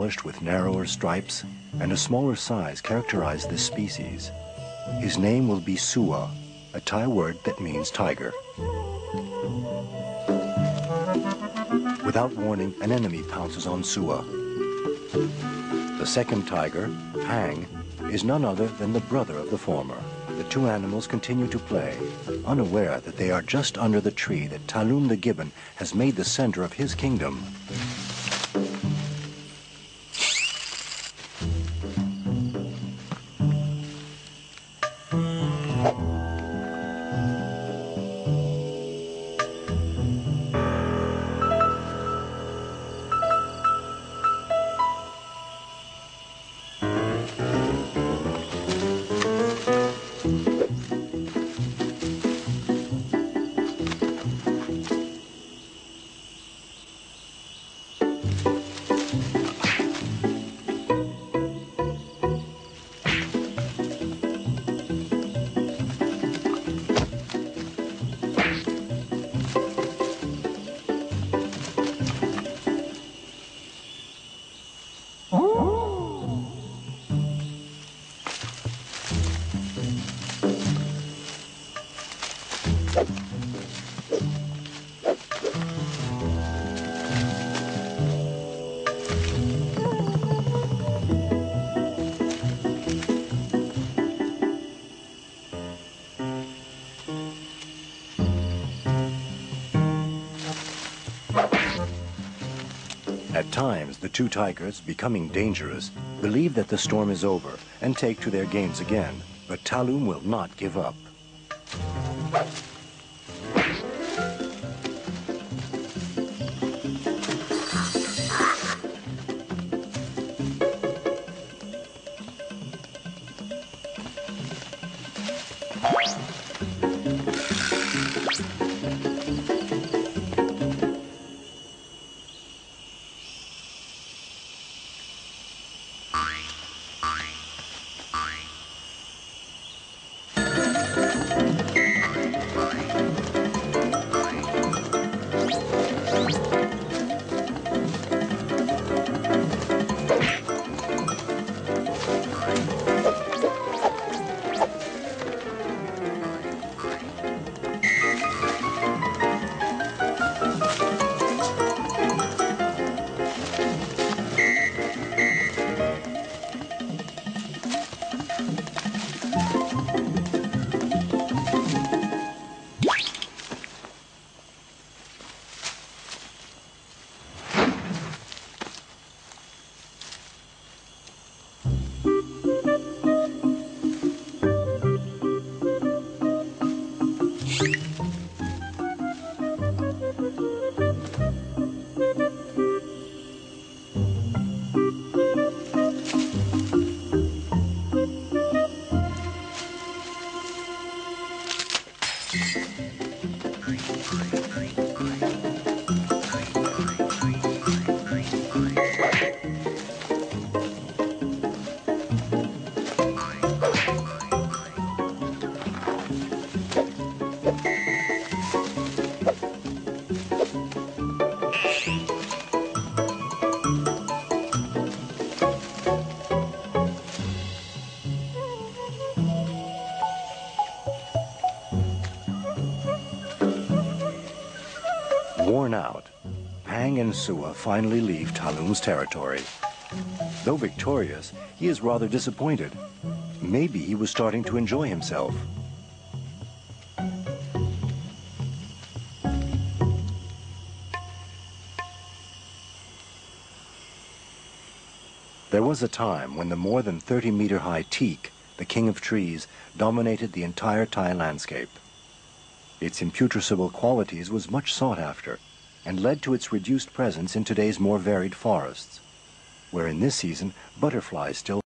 polished with narrower stripes and a smaller size characterize this species. His name will be Sua, a Thai word that means tiger. Without warning, an enemy pounces on Sua. The second tiger, Pang, is none other than the brother of the former. The two animals continue to play, unaware that they are just under the tree that Talum the Gibbon has made the center of his kingdom. At times, the two tigers, becoming dangerous, believe that the storm is over and take to their games again. But Talum will not give up. Worn out, Pang and Sua finally leave Talum's territory. Though victorious, he is rather disappointed. Maybe he was starting to enjoy himself. There was a time when the more than 30-meter-high teak, the king of trees, dominated the entire Thai landscape. Its imputrescible qualities was much sought after and led to its reduced presence in today's more varied forests, where in this season butterflies still